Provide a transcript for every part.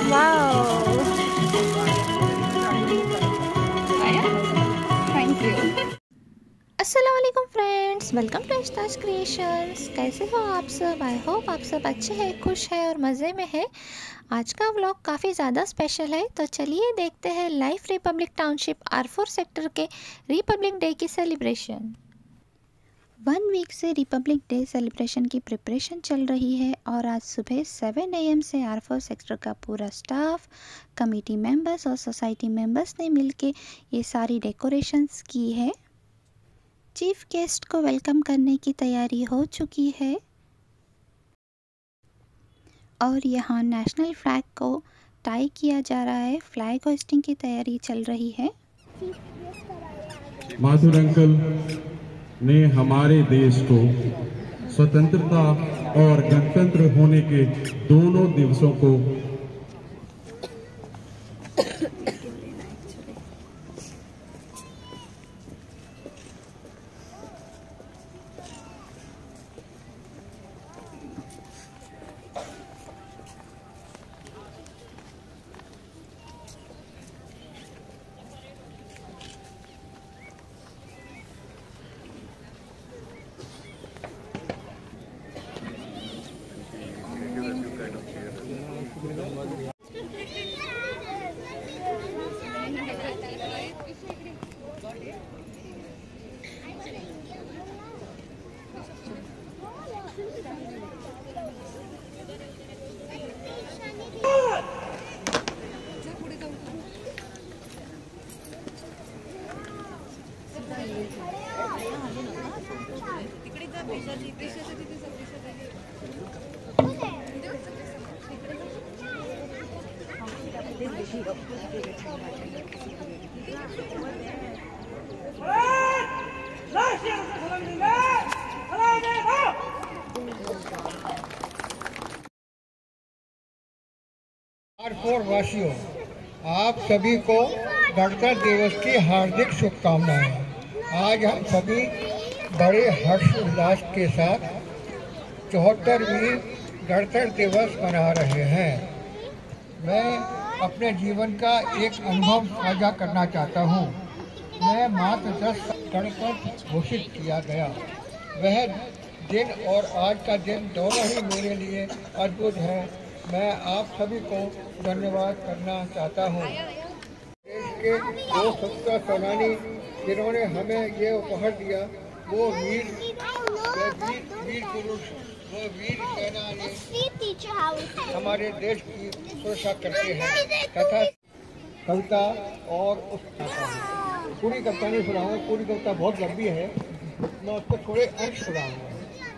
Wow, thank you. अस्सलाम वालेकुम friends, welcome to Ishtaj creations. कैसे हो आप सब? आई होप आप सब अच्छे हैं, खुश हैं और मज़े में है। आज का व्लॉग काफ़ी ज़्यादा स्पेशल है, तो चलिए देखते हैं Life Republic township R4 sector के रिपब्लिक डे की सेलिब्रेशन। 1 वीक से रिपब्लिक डे सेलिब्रेशन की प्रिपरेशन चल रही है और आज सुबह 7 AM से R4 सेक्टर का पूरा स्टाफ, कमेटी मेंबर्स और सोसाइटी मेंबर्स ने मिलके ये सारी डेकोरेशंस की है। चीफ गेस्ट को वेलकम करने की तैयारी हो चुकी है और यहाँ नेशनल फ्लैग को टाई किया जा रहा है। फ्लैग होस्टिंग की तैयारी चल रही है। माथुर अंकल ने हमारे देश को स्वतंत्रता और गणतंत्र होने के दोनों दिवसों को R4 वासियों, आप सभी को गणतंत्र दिवस की हार्दिक शुभकामनाएं। आज हम सभी बड़े हर्ष उल्लास के साथ 74वीं गणतंत्र दिवस मना रहे हैं। मैं अपने जीवन का एक अनुभव साझा करना चाहता हूँ। मैं मात्र 10 गणतंत्र घोषित किया गया। वह दिन और आज का दिन दोनों ही मेरे लिए अद्भुत है। मैं आप सभी को धन्यवाद करना चाहता हूँ। देश के 2 स्वतंत्रता सेनानी जिन्होंने हमें ये उपहार दिया, वो वीर पुरुष, वो वीर सेनानी हमारे देश की सुरक्षा करते हैं। तथा कविता और पूरी कविता नहीं सुनाऊंगा, पूरी कविता बहुत लंबी है, मैं उसको थोड़े अंश सुनाऊंगा।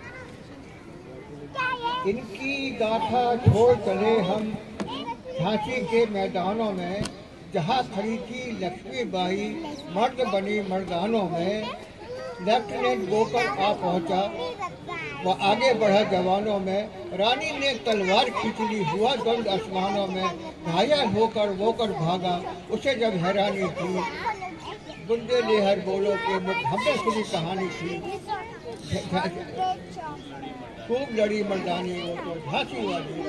इनकी गाथा छोड़ चले हम झांसी के मैदानों में, जहाँ खड़ी थी लक्ष्मीबाई मर्द बनी मर्दानों में। लेफ्टिनेंट गोकर आ पहुँचा, वह आगे बढ़ा जवानों में। रानी ने तलवार खींच ली, हुआ द्वंद आसमानों में। घायल होकर भागा, उसे जब हैरानी थी। बुंदे लेहर बोलो के मुख हमने सुनी कहानी थी। खूब लड़ी मर्दानी वो तो झांसी वाली।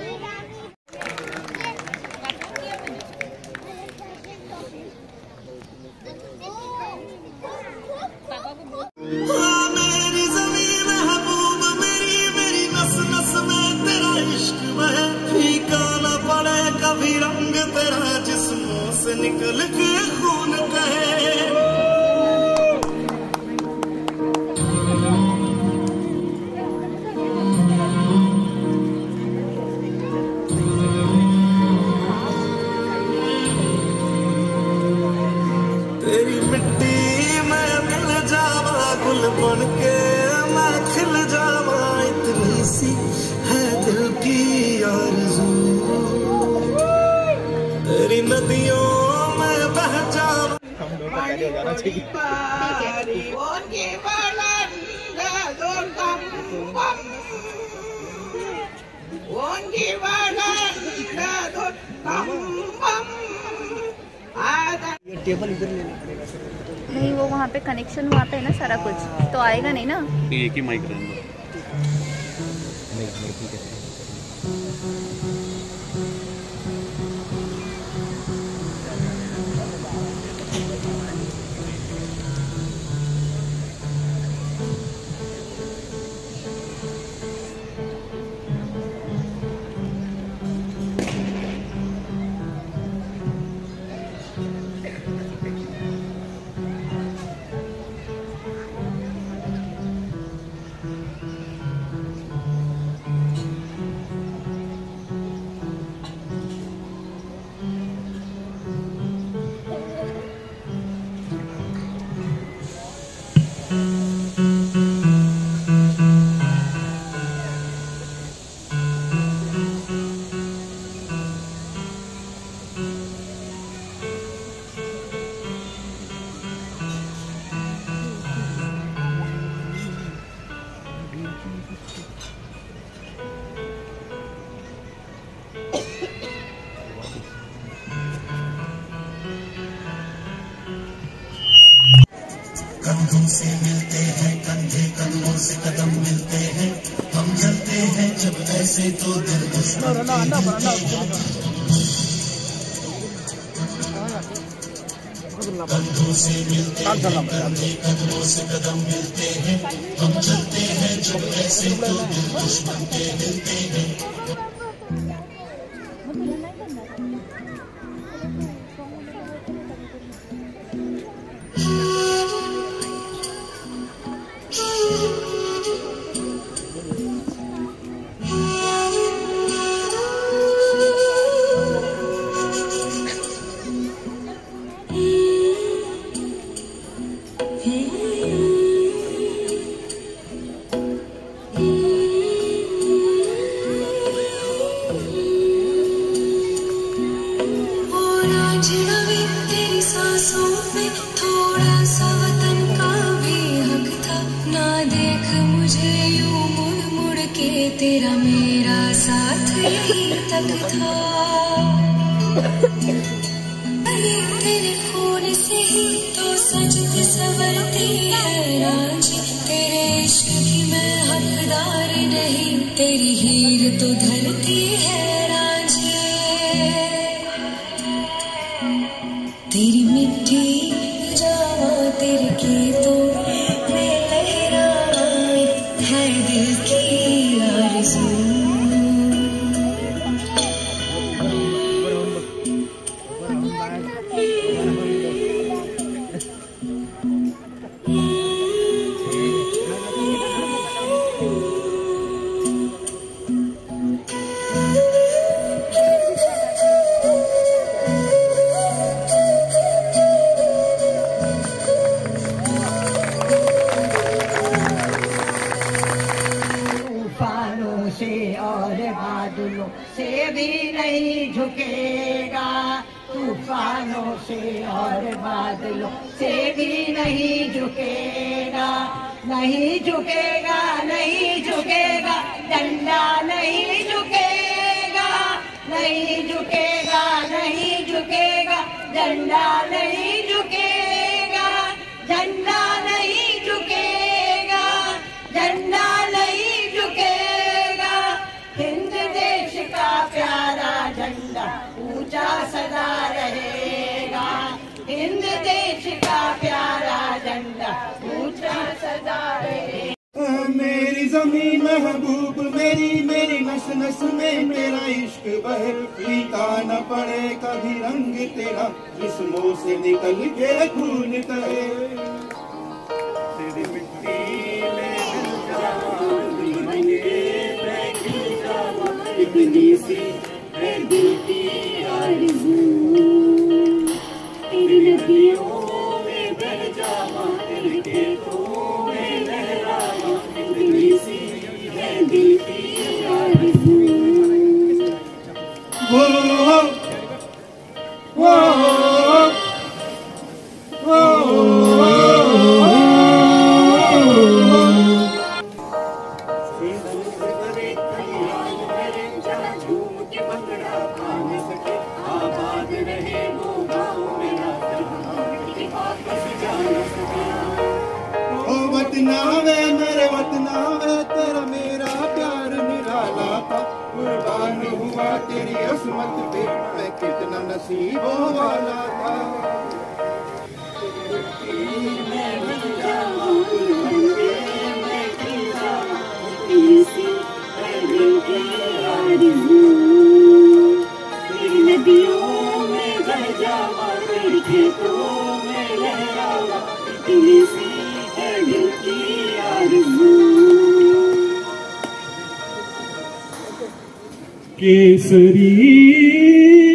मेरी ज़मीन महबूब, मेरी नस नस में तेरा इश्क बहे। फीका न पड़े कभी रंग तेरा, जिस्मों से निकल के खून कहे। तेरी मिट्टी में मिल जावा, गुल बन के मैं खिल जावा। इतनी सी है दिल की आरज़ू, तेरी नदियों में बह जावा। हम लोग को पहले हो जाना चाहिए। ये टेबल इधर लेना पड़ेगा सर। नहीं, वो वहाँ पे कनेक्शन वहाँ पे है ना, सारा कुछ तो आएगा नहीं ना। एक ही माइक रहेगा। नहीं ठीक है। कंधों से मिलते हैं, कंधे कंधों से कदम मिलते हैं, हम चलते हैं जब ऐसे तो दिल दुश्मन कंधों से मिलते हैं, कंधे कंधों से कदम मिलते हैं, हम चलते हैं जब ऐसे तो दिल दुश्मन के मिलते हैं। तेरी सांसों में थोड़ा सा वतन का भी हक था, ना देख मुझे यूं मुड़ मुड़ के, तेरा मेरा साथ यहीं तक था। तेरे खून से ही तो सजती संवरती है रांझी, तेरे इश्क की मैं हकदार नहीं, तेरी हीर तो ढलती है रांझी। तेरी मिट्टी जावा तेरे गीतों में लहराए है दिल की आरज़ू। और बादलों से भी नहीं झुकेगा, तूफानों से और बादलों से भी नहीं झुकेगा, नहीं झुकेगा, नहीं झुकेगा, डंडा नहीं झुकेगा, नहीं झुकेगा, नहीं झुकेगा, डंडा नहीं झुकेगा, झंडा नहीं झुकेगा, झंडा नहीं झुकेगा। हिंद देश का प्यारा झंडा ऊंचा सदा रहेगा, हिंद देश का प्यारा झंडा ऊंचा सदा रहेगा। मेरी ज़मीं महबूब मेरी, मेरी नस नस में तेरा इश्क बहे, पीता न पड़े कभी रंग तेरा, जिस्मों से निकल के खून कहे। तेरी मिट्टी में इतनी सी है दिल की आरज़ू, तेरी नदियों में बह जावा, तेरे खेतों में लहरावा, इतनी सी है दिल की आरज़ू। वो वो वतनावे मेरे वतनावे, तेरा मेरा प्यार निराला था, कुर्बान हुआ तेरी असमत पे, मैं कितना नसीबों वाला था। नदियों में बह जावा, तेरे खेतों में लहरावा, इतनी सी है दिल की आरज़ू। केसरी